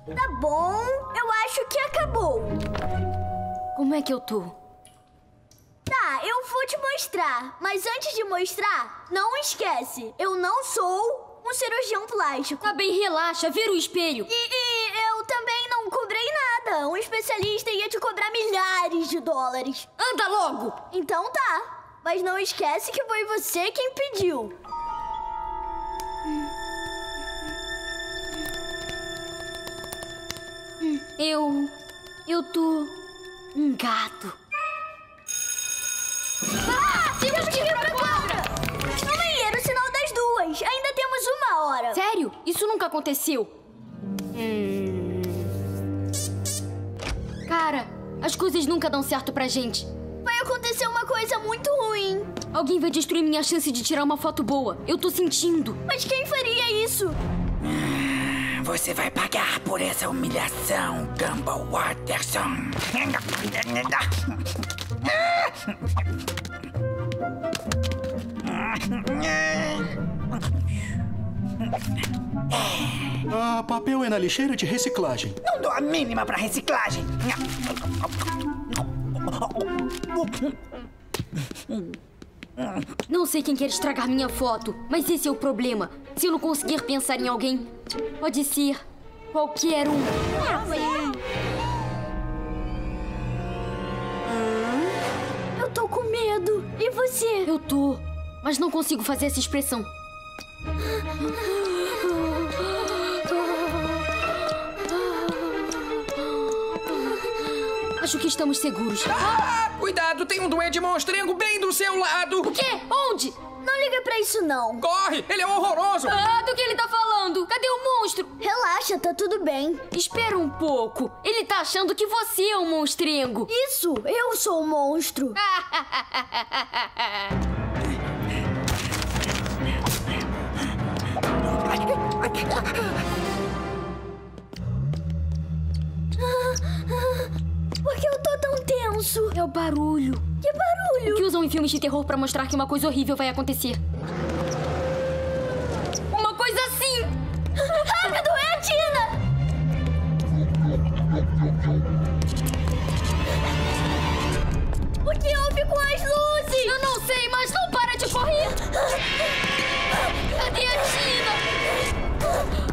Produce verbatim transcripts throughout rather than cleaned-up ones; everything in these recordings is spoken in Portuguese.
Tá bom, eu acho que acabou. Como é que eu tô? Tá, eu vou te mostrar. Mas antes de mostrar, não esquece. Eu não sou um cirurgião plástico. Tá bem, relaxa. Vira o espelho. E, e eu também não cobrei nada. Um especialista ia te cobrar milhares de dólares. Anda logo! Então tá. Mas não esquece que foi você quem pediu. Eu... eu tô... um gato. Ah! Temos que ir pra quadra! No banheiro, sinal das duas. Ainda temos uma hora. Sério? Isso nunca aconteceu. Hum... Cara, as coisas nunca dão certo pra gente. Vai acontecer uma coisa muito ruim. Alguém vai destruir minha chance de tirar uma foto boa. Eu tô sentindo. Mas quem faria isso? Você vai pagar por essa humilhação, Gumball Watterson. Ah, papel é na lixeira de reciclagem. Não dou a mínima pra reciclagem. Não sei quem quer estragar minha foto, mas esse é o problema. Se eu não conseguir pensar em alguém, pode ser qualquer um. Eu tô com medo. E você? Eu tô, mas não consigo fazer essa expressão. Acho que estamos seguros. Ah, cuidado, tem um duende monstrengo bem do seu lado. O quê? Onde? Não liga pra isso, não. Corre, ele é horroroso. Ah, do que ele tá falando? Cadê o monstro? Relaxa, tá tudo bem. Espera um pouco. Ele tá achando que você é um monstrengo. Isso, eu sou o monstro. Por que eu tô tão tenso? É o barulho. Que barulho? O que usam em filmes de terror pra mostrar que uma coisa horrível vai acontecer. Uma coisa assim! Rápido, é a Tina! O que houve com as luzes? Eu não sei, mas não para de correr! Cadê a Tina?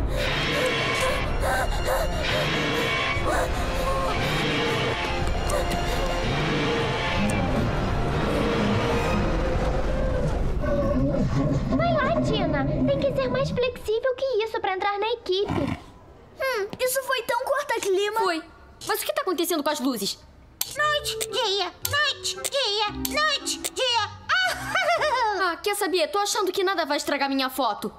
Vai lá, Tina. Tem que ser mais flexível que isso pra entrar na equipe. Hum, isso foi tão corta-clima. Foi. Mas o que tá acontecendo com as luzes? Noite, dia, noite, dia, noite, dia. Ah, quer saber? Tô achando que nada vai estragar minha foto.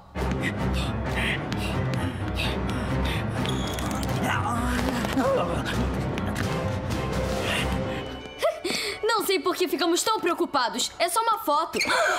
Não sei por que ficamos tão preocupados. É só uma foto.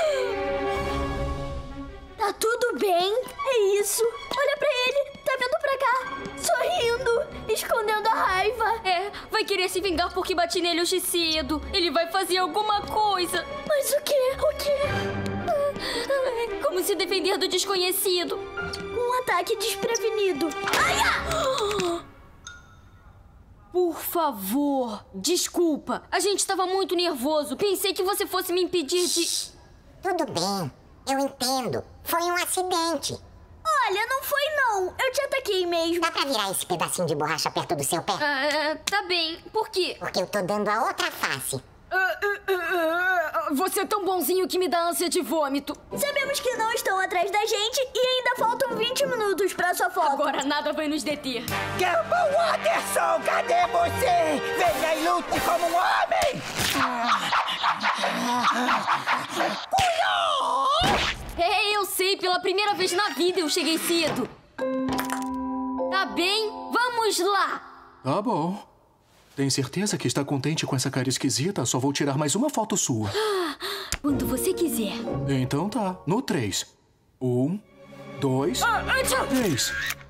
Tá tudo bem? É isso. Olha pra ele. Tá vindo pra cá. Sorrindo. Escondendo a raiva. É, vai querer se vingar porque bati nele hoje cedo. Ele vai fazer alguma coisa. Mas o quê? O quê? Como se defender do desconhecido. Um ataque desprevenido. Ai, ah! Por favor, desculpa. A gente estava muito nervoso. Pensei que você fosse me impedir de... Tudo bem, eu entendo. Foi um acidente. Olha, não foi não. Eu te ataquei mesmo. Dá pra virar esse pedacinho de borracha perto do seu pé? Ah, tá bem. Por quê? Porque eu tô dando a outra face. Ah, ah, ah, ah, você é tão bonzinho que me dá ânsia de vômito. Sabemos que não estão atrás da gente e ainda faltam vinte minutos pra sua foto. Agora nada vai nos deter. Gumball Watterson, cadê você? Venha e lute como um homem! É, eu sei. Pela primeira vez na vida eu cheguei cedo. Tá bem? Vamos lá. Tá bom. Tem certeza que está contente com essa cara esquisita? Só vou tirar mais uma foto sua. Quando você quiser. Então tá. No três. Um, dois, Ah, ah, tchau. três.